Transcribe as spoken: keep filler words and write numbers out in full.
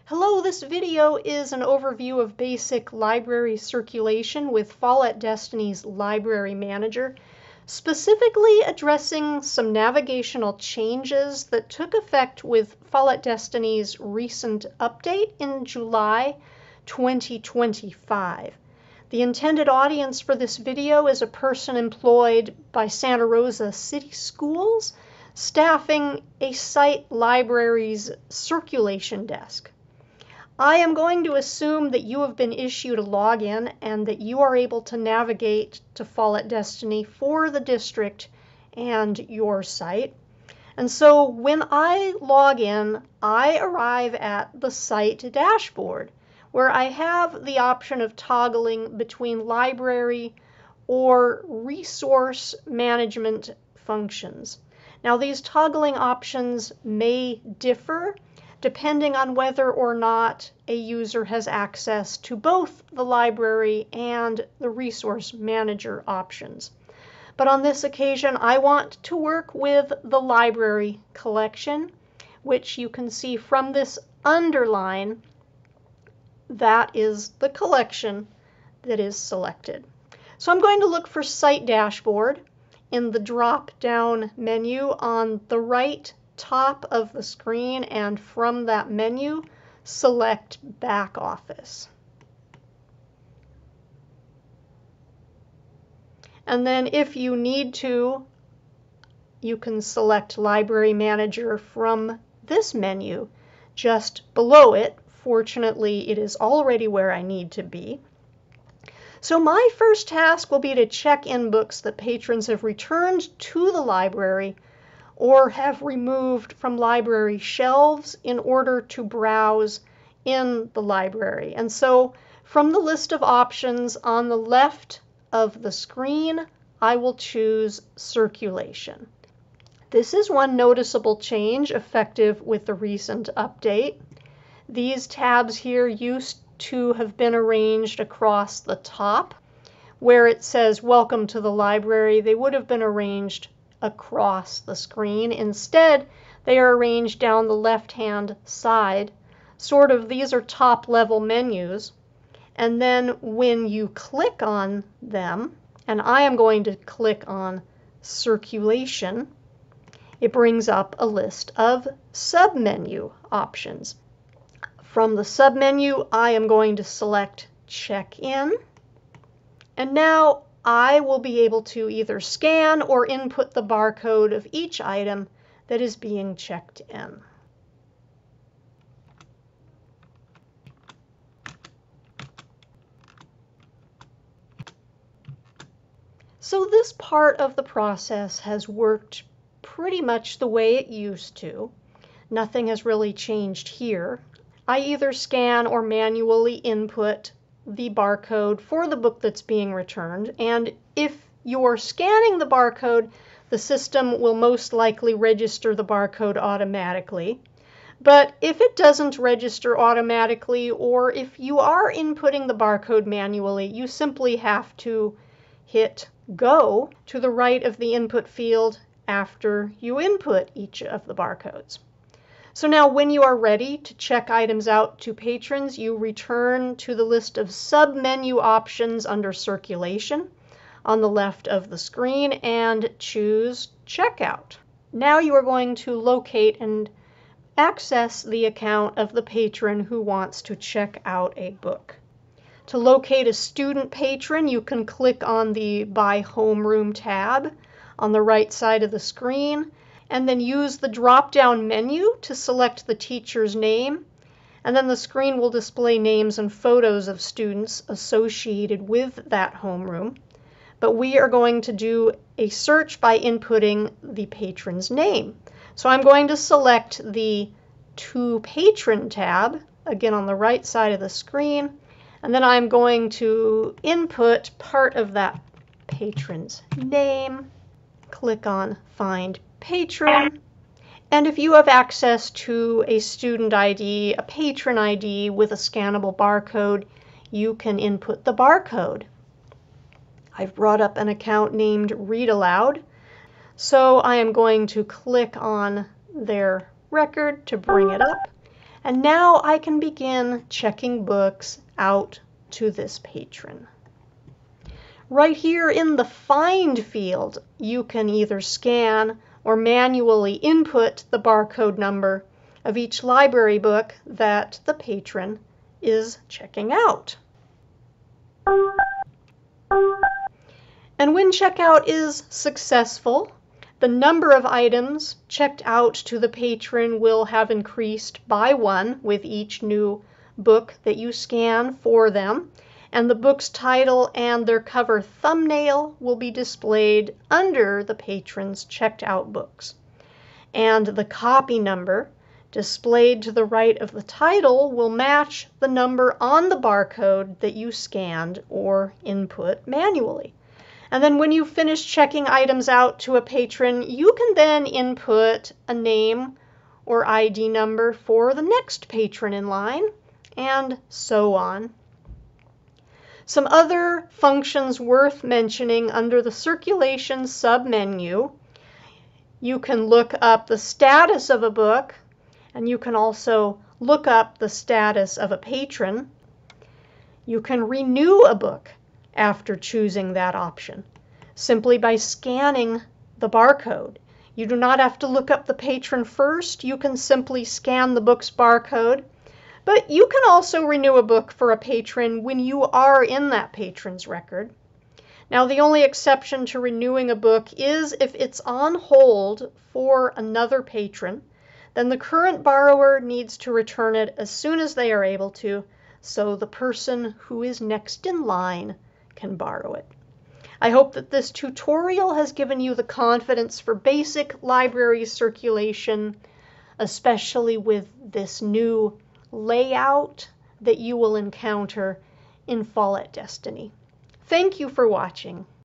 Hello, this video is an overview of basic library circulation with Follett Destiny's Library Manager, specifically addressing some navigational changes that took effect with Follett Destiny's recent update in July twenty twenty-five. The intended audience for this video is a person employed by Santa Rosa City Schools, staffing a site library's circulation desk. I am going to assume that you have been issued a login and that you are able to navigate to Follett Destiny for the district and your site. And so when I log in, I arrive at the site dashboard, where I have the option of toggling between library or resource management functions. Now, these toggling options may differ depending on whether or not a user has access to both the library and the resource manager options. But on this occasion, I want to work with the library collection, which you can see from this underline. That is the collection that is selected. So I'm going to look for Site Dashboard in the drop-down menu on the right top of the screen, and from that menu, select Back Office. And then if you need to, you can select Library Manager from this menu just below it. Fortunately, it is already where I need to be. So my first task will be to check in books that patrons have returned to the library or have removed from library shelves in order to browse in the library. And so from the list of options on the left of the screen, I will choose Circulation. This is one noticeable change effective with the recent update. These tabs here used to have been arranged across the top. Where it says Welcome to the Library, they would have been arranged across the screen. Instead, they are arranged down the left-hand side. Sort of, these are top-level menus. And then when you click on them, and I am going to click on Circulation, it brings up a list of submenu options. From the submenu, I am going to select Check In. And now I will be able to either scan or input the barcode of each item that is being checked in. So this part of the process has worked pretty much the way it used to. Nothing has really changed here. I either scan or manually input the barcode for the book that's being returned, and if you're scanning the barcode, the system will most likely register the barcode automatically. But if it doesn't register automatically, or if you are inputting the barcode manually, you simply have to hit Go to the right of the input field after you input each of the barcodes. So now when you are ready to check items out to patrons, you return to the list of submenu options under Circulation on the left of the screen and choose Checkout. Now you are going to locate and access the account of the patron who wants to check out a book. To locate a student patron, you can click on the By Homeroom tab on the right side of the screen, and then use the drop-down menu to select the teacher's name, and then the screen will display names and photos of students associated with that homeroom. But we are going to do a search by inputting the patron's name. So I'm going to select the To Patron tab, again on the right side of the screen, and then I'm going to input part of that patron's name, click on Find Patron, and if you have access to a student I D, a patron I D with a scannable barcode, you can input the barcode. I've brought up an account named Read Aloud, so I am going to click on their record to bring it up, And now I can begin checking books out to this patron. Right here in the Find field, you can either scan or manually input the barcode number of each library book that the patron is checking out. And when checkout is successful, the number of items checked out to the patron will have increased by one with each new book that you scan for them, and the book's title and their cover thumbnail will be displayed under the patron's checked out books. And the copy number displayed to the right of the title will match the number on the barcode that you scanned or input manually. And then when you finish checking items out to a patron, you can then input a name or I D number for the next patron in line, and so on. Some other functions worth mentioning under the circulation submenu. You can look up the status of a book, and you can also look up the status of a patron. You can renew a book after choosing that option, simply by scanning the barcode. You do not have to look up the patron first. You can simply scan the book's barcode. But you can also renew a book for a patron when you are in that patron's record. Now, the only exception to renewing a book is if it's on hold for another patron, then the current borrower needs to return it as soon as they are able to, so the person who is next in line can borrow it. I hope that this tutorial has given you the confidence for basic library circulation, especially with this new layout that you will encounter in Follett Destiny. Thank you for watching.